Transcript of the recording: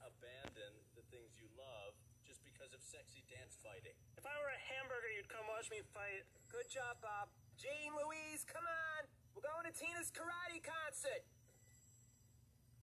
abandon the things you love just because of sexy dance fighting. If I were a hamburger, you'd come watch me fight. Good job, Bob. Jean Louise, come on!